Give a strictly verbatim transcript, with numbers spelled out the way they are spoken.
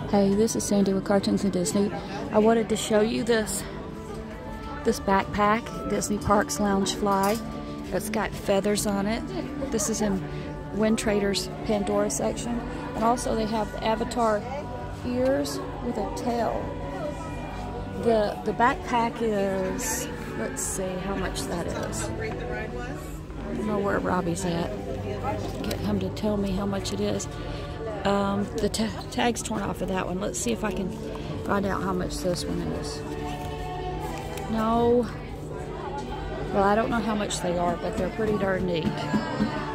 Hey, this is Sandy with Cartoons and Disney. I wanted to show you this this backpack, Disney Parks Loungefly. It's got feathers on it. This is in Wind Trader's Pandora section. And also they have the Avatar ears with a tail. The, the backpack is, let's see how much that is. I don't know where Robbie's at. Get him to tell me how much it is. Um, the ta tag's torn off of that one. Let's see if I can find out how much this one is. No. Well, I don't know how much they are, but they're pretty darn neat.